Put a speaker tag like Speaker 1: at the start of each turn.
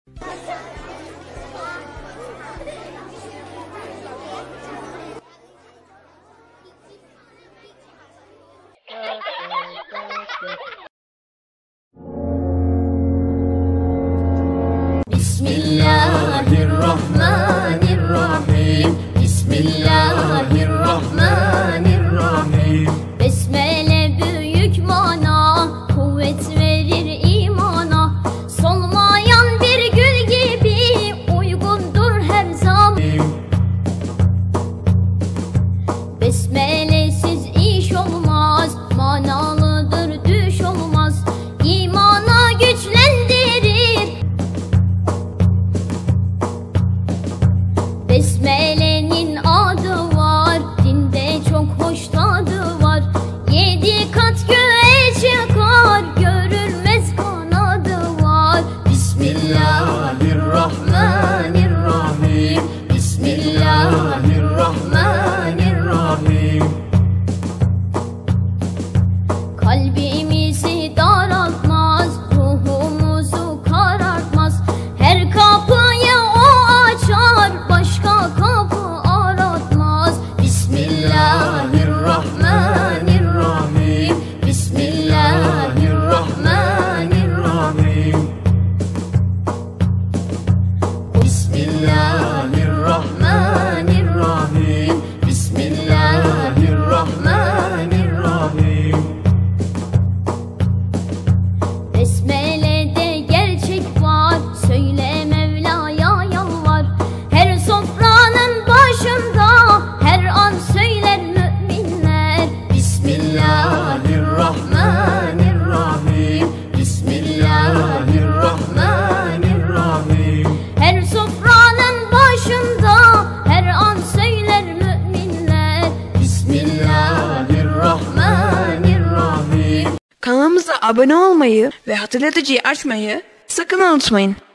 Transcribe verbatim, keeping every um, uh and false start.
Speaker 1: Bismillahirrahmanirrahim. Bismillahirrahmanirrahim. Besmele büyük mana, kuvvet verir imana. Solmayan bir gül gibi uygundur her zaman. Besmelesiz iş olmaz, manalıdır düş olmaz. İmana güçlendirir. Besmele'nin adı var, dinde çok hoş tadı var. Yedi kat göğe çıkar, görülmez kanadı var. Bismillahirrahmanirrahim. Bismillahirrahmanirrahim. Kalbimizi daraltmaz, ruhumuzu karartmaz. Her kapıyı o açar, başka kapı aratmaz. Bismillahirrahmanirrahim. Bismillahirrahmanirrahim. Bismillahirrahmanirrahim. Bismillahirrahmanirrahim. Besmele'de gerçek var, söyle Mevla'ya yalvar. Her sofranın başında her an söyler müminler. Bismillahirrahmanirrahim. Bismillahirrahmanirrahim. Her sofranın başında her an söyler müminler. Bismillahirrahmanirrahim.
Speaker 2: Kanalımıza abone olmayı ve hatırlatıcıyı açmayı sakın unutmayın.